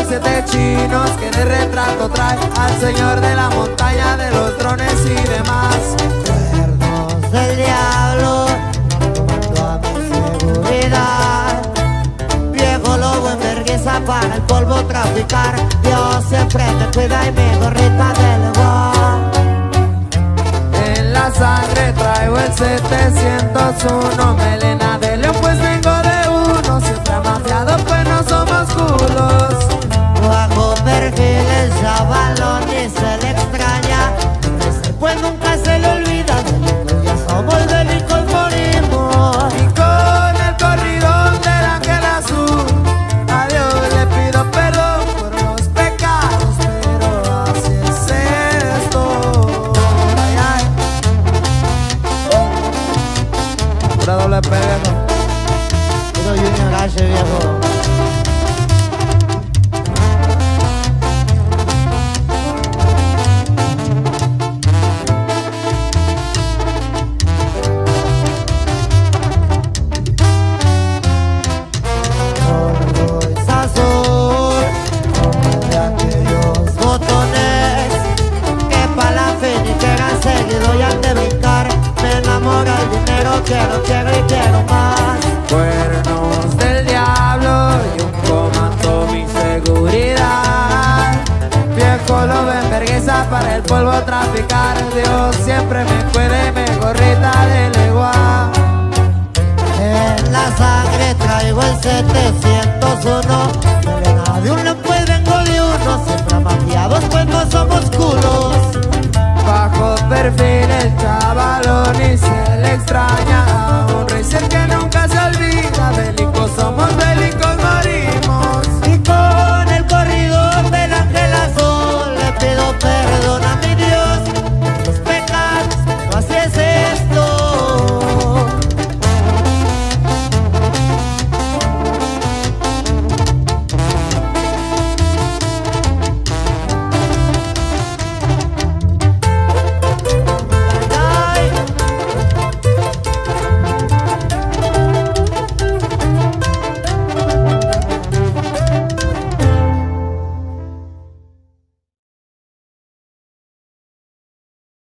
7 chinos que de retrato trae al señor de la montaña de los drones y demás. Cuernos del diablo, a mi seguridad. Viejo lobo en vergüenza para el polvo traficar. Dios siempre me cuida y mi gorrita de león. En la sangre traigo el 701, melena de león pues vengo de uno. Siempre amafiado pues no somos culos. Bajo perfil el chavalón y se le extraña. Ese pues nunca se le olvida. Delicos ya somos, delicos morimos. Y con el corridón del ángel azul, a Dios le pido perdón por los pecados, pero así es esto. Ay, ay. Pura doble P, viejo. Puro Junior H, viejo. Quiero y quiero más. Cuernos del diablo y un comando mi seguridad. Viejo lobo en vergüenza para el polvo traficar. Dios siempre me cuide, me gorrita de legua. En la sangre traigo el 701. Melena de uno pues vengo de uno. Siempre amafiados pues no somos culos. Bajo perfil el chavalón y se le extraña.